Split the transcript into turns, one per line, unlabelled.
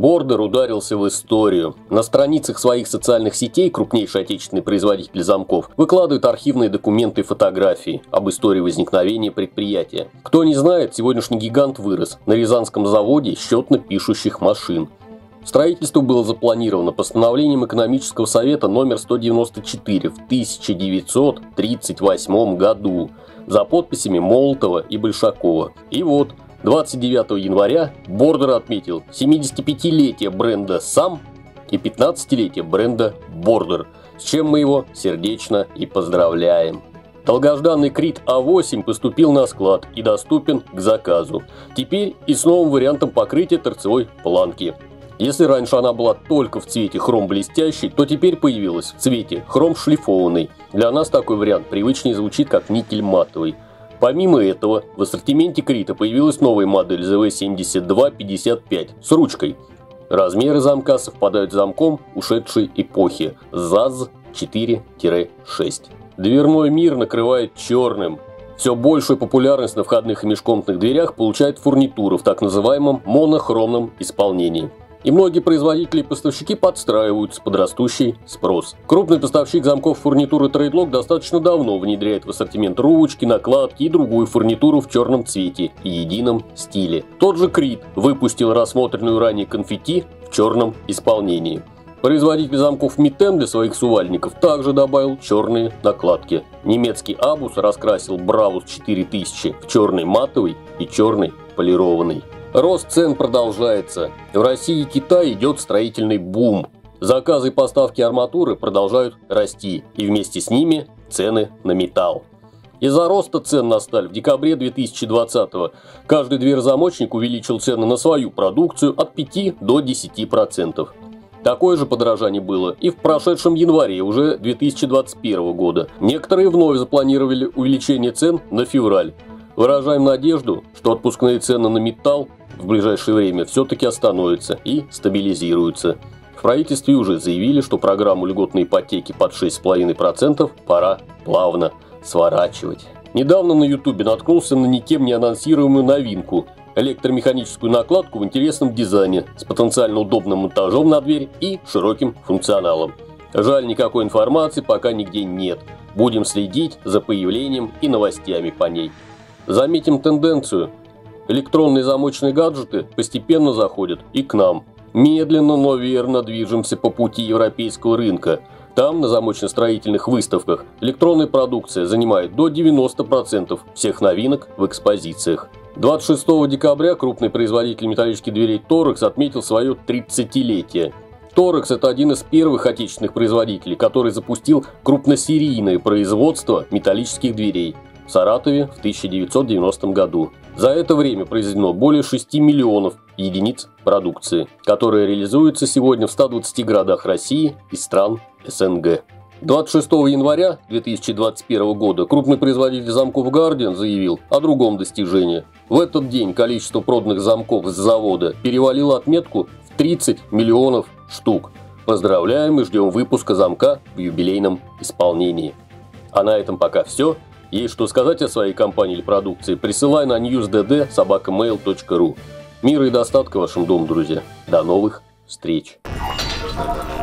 Бордер ударился в историю. На страницах своих социальных сетей крупнейший отечественный производитель замков выкладывает архивные документы и фотографии об истории возникновения предприятия. Кто не знает, сегодняшний гигант вырос на Рязанском заводе счетно-пишущих машин. Строительство было запланировано постановлением экономического совета номер 194 в 1938 году за подписями Молотова и Большакова. И вот 29 января Бордер отметил 75-летие бренда «Сам» и 15-летие бренда «Бордер», с чем мы его сердечно и поздравляем. Долгожданный Крит А8 поступил на склад и доступен к заказу. Теперь и с новым вариантом покрытия торцевой планки. Если раньше она была только в цвете хром блестящий, то теперь появилась в цвете хром шлифованный. Для нас такой вариант привычнее звучит как никель матовый. Помимо этого, в ассортименте Крита появилась новая модель ZV-7255 с ручкой. Размеры замка совпадают с замком ушедшей эпохи ЗАЗ-4-6. Дверной мир накрывает черным. Все большую популярность на входных и межкомнатных дверях получает фурнитура в так называемом монохромном исполнении. И многие производители и поставщики подстраиваются под растущий спрос. Крупный поставщик замков фурнитуры Трейдлок достаточно давно внедряет в ассортимент ручки, накладки и другую фурнитуру в черном цвете и едином стиле. Тот же Крит выпустил рассмотренную ранее конфетти в черном исполнении. Производитель замков Митен для своих сувальников также добавил черные накладки. Немецкий Абус раскрасил Бравус 4000 в черный матовый и черный полированный. Рост цен продолжается. В России и Китае идет строительный бум. Заказы и поставки арматуры продолжают расти, и вместе с ними цены на металл. Из-за роста цен на сталь в декабре 2020-го каждый дверь-замочник увеличил цены на свою продукцию от 5 до 10%. Такое же подорожание было и в прошедшем январе уже 2021 года. Некоторые вновь запланировали увеличение цен на февраль. Выражаем надежду, что отпускные цены на металл в ближайшее время все-таки остановятся и стабилизируются. В правительстве уже заявили, что программу льготной ипотеки под 6,5% пора плавно сворачивать. Недавно на Ютубе наткнулся на никем не анонсируемую новинку – электромеханическую накладку в интересном дизайне с потенциально удобным монтажом на дверь и широким функционалом. Жаль, никакой информации пока нигде нет. Будем следить за появлением и новостями по ней. Заметим тенденцию. Электронные замочные гаджеты постепенно заходят и к нам. Медленно, но верно движемся по пути европейского рынка. Там, на замочно-строительных выставках, электронная продукция занимает до 90% всех новинок в экспозициях. 26 декабря крупный производитель металлических дверей Торекс отметил свое 30-летие. Торекс – это один из первых отечественных производителей, который запустил крупносерийное производство металлических дверей в Саратове в 1990 году. За это время произведено более 6 миллионов единиц продукции, которая реализуется сегодня в 120 городах России и стран СНГ. 26 января 2021 года крупный производитель замков Guardian заявил о другом достижении. В этот день количество проданных замков с завода перевалило отметку в 30 миллионов штук. Поздравляем и ждем выпуска замка в юбилейном исполнении. А на этом пока все. Есть что сказать о своей компании или продукции, присылай на newsdd@mail.ru. Мира и достатка вашим домам, друзья. До новых встреч!